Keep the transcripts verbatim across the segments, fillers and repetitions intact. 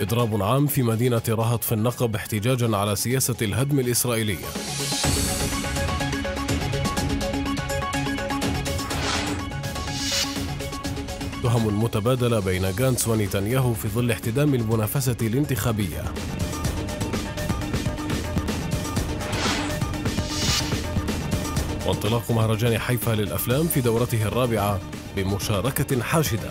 إضراب عام في مدينة رهط في النقب احتجاجا على سياسة الهدم الإسرائيلية. تهم متبادلة بين غانتس ونتنياهو في ظل احتدام المنافسة الانتخابية. وانطلاق مهرجان حيفا للأفلام في دورته الرابعة بمشاركة حاشدة.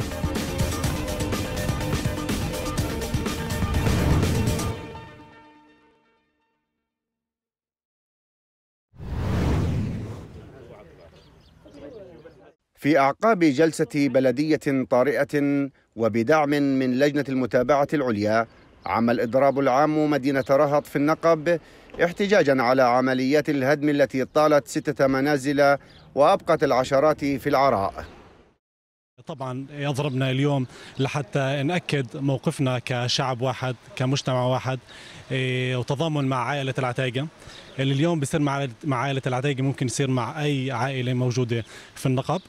في أعقاب جلسة بلدية طارئة وبدعم من لجنة المتابعة العليا، عم الإضراب العام مدينة رهط في النقب احتجاجا على عمليات الهدم التي طالت ستة منازل وأبقت العشرات في العراء. طبعا يضربنا اليوم لحتى نأكد موقفنا كشعب واحد، كمجتمع واحد، وتضامن مع عائلة العتايقة. اللي اليوم بيصير مع عائلة العتايقة ممكن يصير مع أي عائلة موجودة في النقب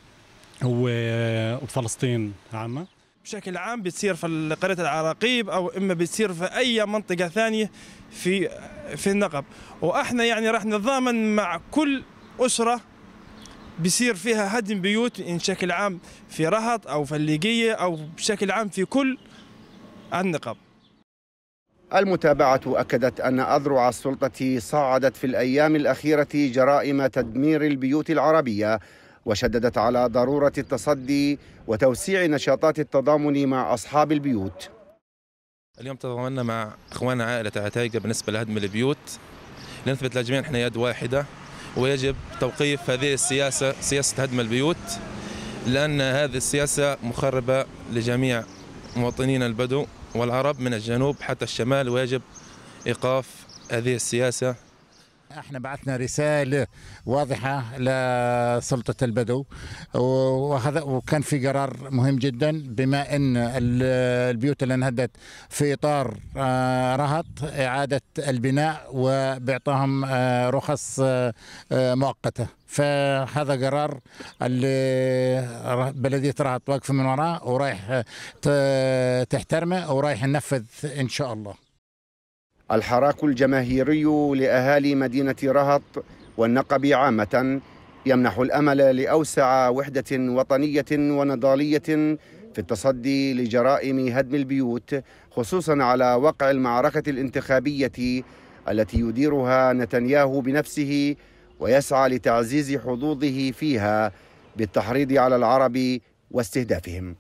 وفلسطين عامة. بشكل عام بتصير في قرية العراقيب أو إما بتصير في أي منطقة ثانية في في النقب، وإحنا يعني راح نتضامن مع كل أسرة بيصير فيها هدم بيوت بشكل عام في رهط أو في الليقية أو بشكل عام في كل النقب. المتابعة أكدت أن أذرع السلطة صعدت في الأيام الأخيرة جرائم تدمير البيوت العربية، وشددت على ضرورة التصدي وتوسيع نشاطات التضامن مع أصحاب البيوت. اليوم تضامنا مع إخواننا عائلة عتايقة بالنسبة لهدم البيوت، لنثبت للجميع نحن يد واحدة، ويجب توقيف هذه السياسة، سياسة هدم البيوت، لأن هذه السياسة مخربة لجميع مواطنين البدو والعرب من الجنوب حتى الشمال، ويجب إيقاف هذه السياسة. احنا بعثنا رسالة واضحة لسلطة البدو، وهذا وكان في قرار مهم جدا، بما ان البيوت اللي انهدت في اطار رهط اعادة البناء وبإعطاهم رخص مؤقتة. فهذا قرار اللي بلدية رهط واقفة من وراه ورايح تحترمه ورايح ننفذ ان شاء الله. الحراك الجماهيري لأهالي مدينة رهط والنقب عامة يمنح الأمل لأوسع وحدة وطنية ونضالية في التصدي لجرائم هدم البيوت، خصوصا على وقع المعركة الانتخابية التي يديرها نتنياهو بنفسه، ويسعى لتعزيز حظوظه فيها بالتحريض على العرب واستهدافهم.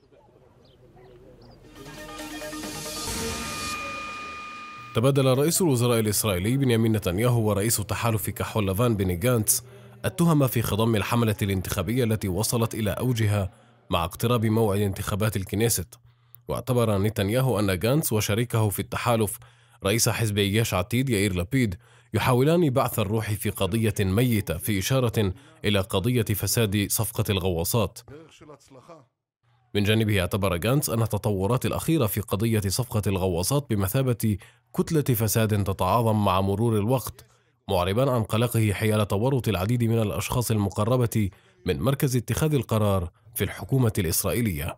تبادل رئيس الوزراء الإسرائيلي بنيامين نتنياهو ورئيس تحالف كحول لافان بني غانتس التهم في خضم الحملة الانتخابية التي وصلت إلى أوجها مع اقتراب موعد انتخابات الكنيست. واعتبر نتنياهو أن غانتس وشريكه في التحالف رئيس حزب ياش عتيد يائير لابيد يحاولان بعث الروح في قضية ميتة، في إشارة إلى قضية فساد صفقة الغواصات. من جانبه اعتبر غانتس أن التطورات الأخيرة في قضية صفقة الغواصات بمثابة كتلة فساد تتعاظم مع مرور الوقت، معربا عن قلقه حيال تورط العديد من الأشخاص المقربة من مركز اتخاذ القرار في الحكومة الإسرائيلية.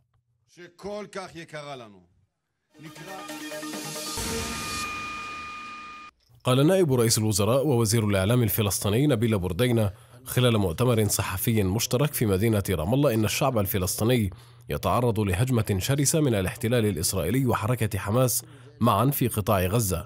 قال نائب رئيس الوزراء ووزير الإعلام الفلسطيني نبيل بردينة خلال مؤتمر صحفي مشترك في مدينة رام الله إن الشعب الفلسطيني يتعرض لهجمة شرسة من الاحتلال الإسرائيلي وحركة حماس معا في قطاع غزة.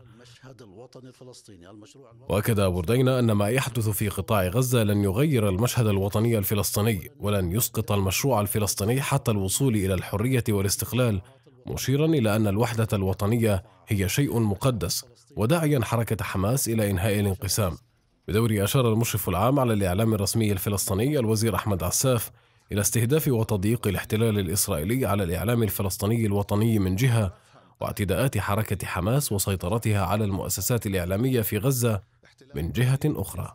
وأكد بردينة أن ما يحدث في قطاع غزة لن يغير المشهد الوطني الفلسطيني ولن يسقط المشروع الفلسطيني حتى الوصول إلى الحرية والاستقلال، مشيرا إلى أن الوحدة الوطنية هي شيء مقدس، وداعيا حركة حماس إلى إنهاء الانقسام. بدوره أشار المشرف العام على الإعلام الرسمي الفلسطيني الوزير أحمد عساف إلى استهداف وتضييق الاحتلال الإسرائيلي على الإعلام الفلسطيني الوطني من جهة، واعتداءات حركة حماس وسيطرتها على المؤسسات الإعلامية في غزة من جهة أخرى.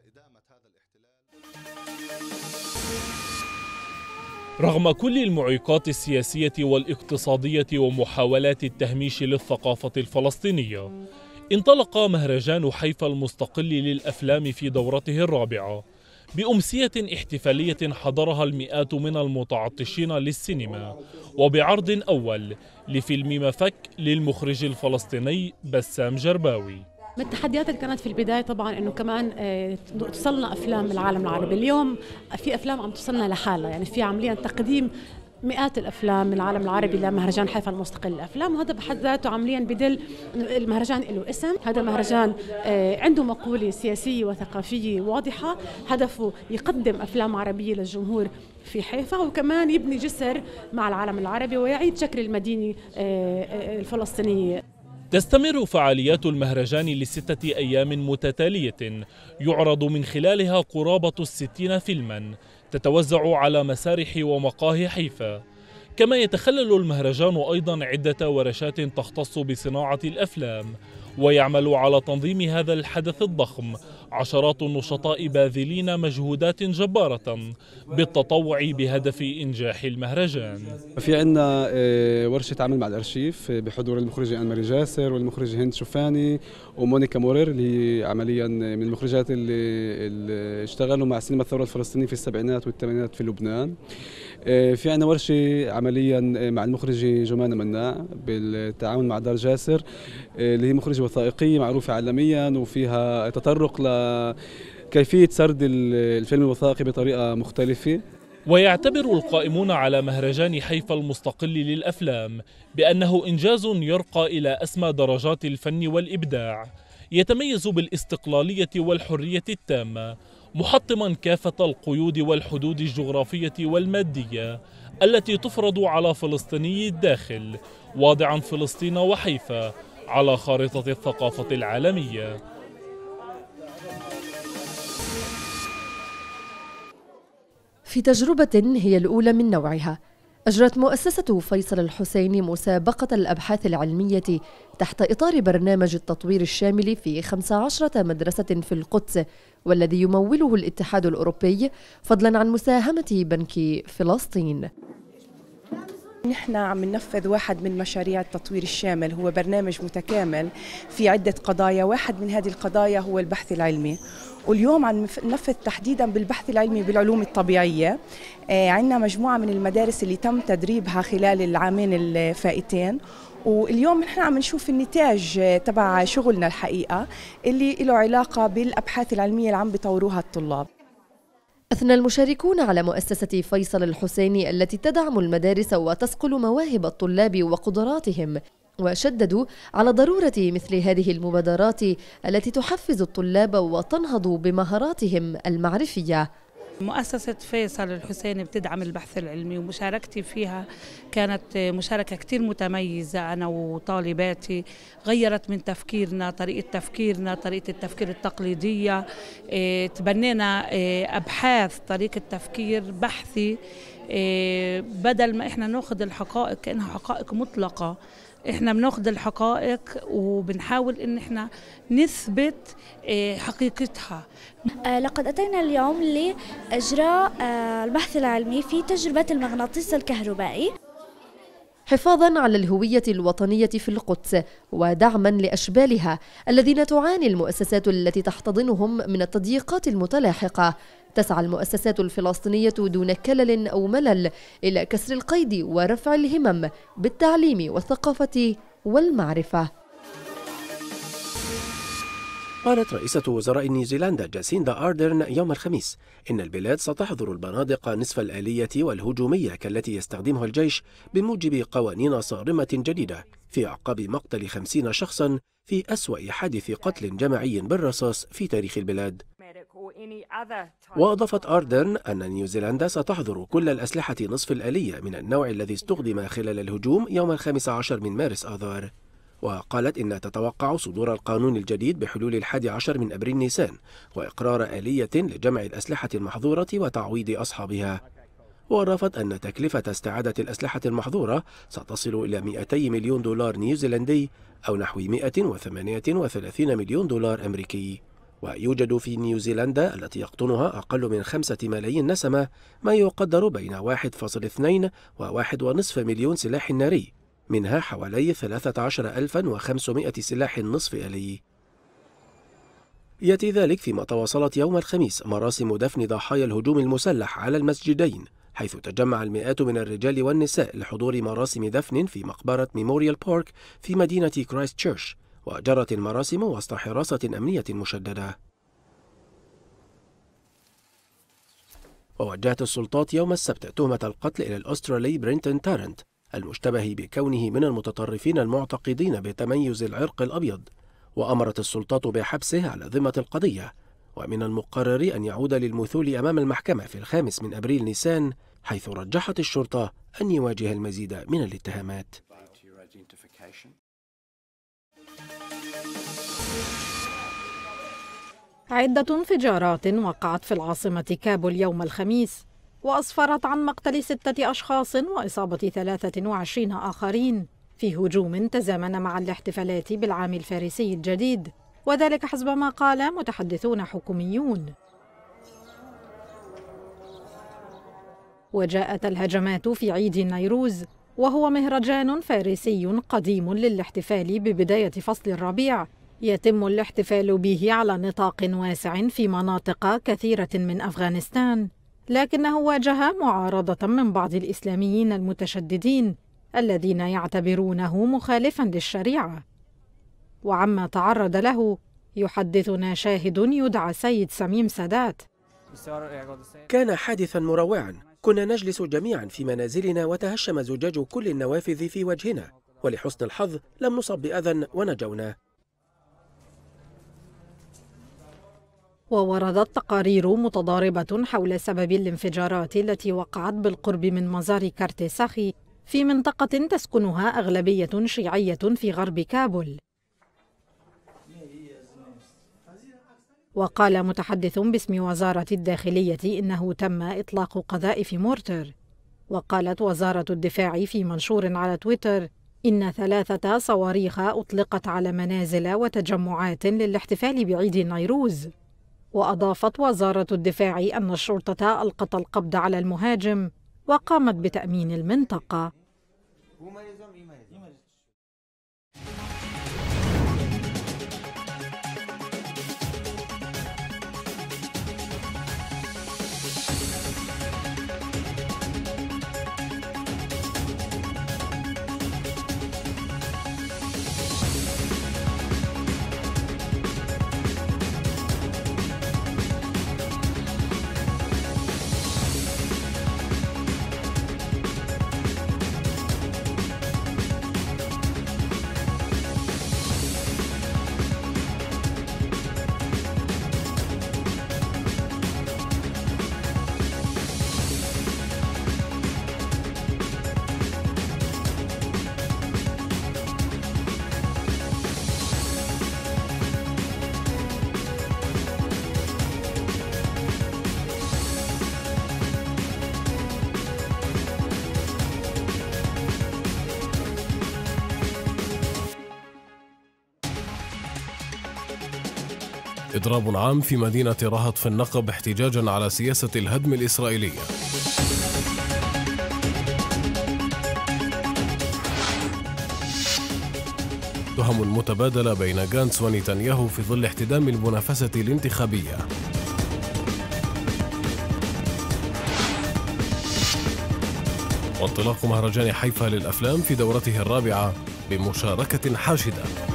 رغم كل المعيقات السياسية والاقتصادية ومحاولات التهميش للثقافة الفلسطينية، انطلق مهرجان حيفا المستقل للأفلام في دورته الرابعة بأمسية احتفالية حضرها المئات من المتعطشين للسينما، وبعرض أول لفيلم مفك للمخرج الفلسطيني بسام جرباوي. من التحديات اللي كانت في البداية طبعا انه كمان توصلنا افلام من العالم العربي. اليوم في افلام عم توصلنا لحالها، يعني في عمليا تقديم مئات الافلام من العالم العربي لمهرجان حيفا المستقل للافلام، وهذا بحد ذاته عمليا بدل المهرجان له اسم. هذا مهرجان عنده مقوله سياسيه وثقافيه واضحه، هدفه يقدم افلام عربيه للجمهور في حيفا، وكمان يبني جسر مع العالم العربي ويعيد شكل المدينه الفلسطينيه. تستمر فعاليات المهرجان لستة أيام متتالية يعرض من خلالها قرابة الستين فيلما تتوزع على مسارح ومقاهي حيفا. كما يتخلل المهرجان أيضا عدة ورشات تختص بصناعة الأفلام، ويعمل على تنظيم هذا الحدث الضخم عشرات النشطاء باذلين مجهودات جبارة بالتطوع بهدف إنجاح المهرجان. في عندنا ورشة عمل مع الأرشيف بحضور المخرجة أنماري جاسر والمخرجة هند شوفاني ومونيكا مورير، اللي هي عمليا من المخرجات اللي, اللي اشتغلوا مع سينما الثورة الفلسطينية في السبعينات والثمانينات في لبنان. في عندنا ورشة عمليا مع المخرجة جمانة مناع بالتعاون مع دار جاسر، اللي هي مخرجة وثائقية معروفة عالميا وفيها تطرق لكيفية سرد الفيلم الوثائقي بطريقة مختلفة. ويعتبر القائمون على مهرجان حيفا المستقل للأفلام بأنه إنجاز يرقى إلى أسمى درجات الفن والإبداع، يتميز بالاستقلالية والحرية التامة، محطما كافة القيود والحدود الجغرافية والمادية التي تفرض على فلسطيني الداخل، واضعا فلسطين وحيفا على خارطة الثقافة العالمية. في تجربة هي الأولى من نوعها، أجرت مؤسسة فيصل الحسيني مسابقة الأبحاث العلمية تحت إطار برنامج التطوير الشامل في خمس عشرة مدرسة في القدس، والذي يموله الاتحاد الأوروبي فضلا عن مساهمة بنك فلسطين. نحن عم ننفذ واحد من مشاريع التطوير الشامل، هو برنامج متكامل في عدة قضايا، واحد من هذه القضايا هو البحث العلمي، واليوم عم ننفذ تحديدا بالبحث العلمي بالعلوم الطبيعية. آه عندنا مجموعة من المدارس اللي تم تدريبها خلال العامين الفائتين، واليوم نحن عم نشوف النتاج تبع شغلنا الحقيقة اللي له علاقة بالأبحاث العلمية اللي عم بيطوروها الطلاب. أثنى المشاركون على مؤسسة فيصل الحسيني التي تدعم المدارس وتصقل مواهب الطلاب وقدراتهم، وشددوا على ضرورة مثل هذه المبادرات التي تحفز الطلاب وتنهض بمهاراتهم المعرفية. مؤسسة فيصل الحسيني بتدعم البحث العلمي، ومشاركتي فيها كانت مشاركة كتير متميزة. أنا وطالباتي غيرت من تفكيرنا، طريقة تفكيرنا، طريقة التفكير التقليدية. تبنينا أبحاث، طريقة تفكير بحثي، بدل ما إحنا نأخذ الحقائق كأنها حقائق مطلقة، احنا بناخذ الحقائق وبنحاول ان احنا نثبت حقيقتها. لقد اتينا اليوم لاجراء البحث العلمي في تجربة المغناطيس الكهربائي حفاظاً على الهوية الوطنية في القدس ودعماً لأشبالها الذين تعاني المؤسسات التي تحتضنهم من التضييقات المتلاحقة. تسعى المؤسسات الفلسطينية دون كلل أو ملل إلى كسر القيد ورفع الهمم بالتعليم والثقافة والمعرفة. قالت رئيسة وزراء نيوزيلندا جاسيندا آردرن يوم الخميس إن البلاد ستحظر البنادق نصف الآلية والهجومية كالتي يستخدمها الجيش بموجب قوانين صارمة جديدة في أعقاب مقتل خمسين شخصا في أسوأ حادث قتل جماعي بالرصاص في تاريخ البلاد. وأضافت آردرن أن نيوزيلندا ستحظر كل الأسلحة نصف الآلية من النوع الذي استخدم خلال الهجوم يوم الخامس عشر من مارس آذار. وقالت إنها تتوقع صدور القانون الجديد بحلول الحادي عشر من أبريل نيسان وإقرار آلية لجمع الأسلحة المحظورة وتعويض أصحابها. وأضافت أن تكلفة استعادة الأسلحة المحظورة ستصل إلى مئتي مليون دولار نيوزيلندي أو نحو مئة وثمانية وثلاثين مليون دولار أمريكي. ويوجد في نيوزيلندا التي يقطنها أقل من خمسة ملايين نسمة ما يقدر بين واحد فاصلة اثنين وواحد ونصف مليون سلاح ناري، منها حوالي ثلاثة عشر ألفا وخمسمائة سلاح نصف آلي. يأتي ذلك فيما تواصلت يوم الخميس مراسم دفن ضحايا الهجوم المسلح على المسجدين، حيث تجمع المئات من الرجال والنساء لحضور مراسم دفن في مقبرة ميموريال بارك في مدينة كرايست تشيرش، وجرت المراسم وسط حراسة أمنية مشددة. ووجهت السلطات يوم السبت تهمة القتل إلى الأسترالي برينتون تارنت المشتبه بكونه من المتطرفين المعتقدين بتميز العرق الأبيض، وأمرت السلطات بحبسه على ذمة القضية، ومن المقرر أن يعود للمثول أمام المحكمة في الخامس من أبريل نيسان، حيث رجحت الشرطة أن يواجه المزيد من الاتهامات. عدة انفجارات وقعت في العاصمة كابول يوم الخميس، وأسفرت عن مقتل ستة أشخاص وإصابة ثلاثة وعشرين آخرين في هجوم تزامن مع الاحتفالات بالعام الفارسي الجديد، وذلك حسب ما قال متحدثون حكوميون. وجاءت الهجمات في عيد النيروز، وهو مهرجان فارسي قديم للاحتفال ببداية فصل الربيع، يتم الاحتفال به على نطاق واسع في مناطق كثيرة من أفغانستان، لكنه واجه معارضة من بعض الإسلاميين المتشددين الذين يعتبرونه مخالفاً للشريعة. وعما تعرض له يحدثنا شاهد يدعى سيد سميم سادات. كان حادثاً مروعاً، كنا نجلس جميعاً في منازلنا وتهشم زجاج كل النوافذ في وجهنا، ولحسن الحظ لم نصب بأذى ونجونا. ووردت تقارير متضاربة حول سبب الانفجارات التي وقعت بالقرب من مزار كارتساخي في منطقة تسكنها أغلبية شيعية في غرب كابول. وقال متحدث باسم وزارة الداخلية إنه تم إطلاق قذائف مورتر. وقالت وزارة الدفاع في منشور على تويتر إن ثلاثة صواريخ أطلقت على منازل وتجمعات للاحتفال بعيد النيروز. وأضافت وزارة الدفاع أن الشرطة ألقت القبض على المهاجم وقامت بتأمين المنطقة. إضراب عام في مدينة رهط في النقب احتجاجا على سياسة الهدم الإسرائيلية. تهم متبادلة بين غانتس ونتنياهو في ظل احتدام المنافسة الانتخابية. وانطلاق مهرجان حيفا للأفلام في دورته الرابعة بمشاركة حاشدة.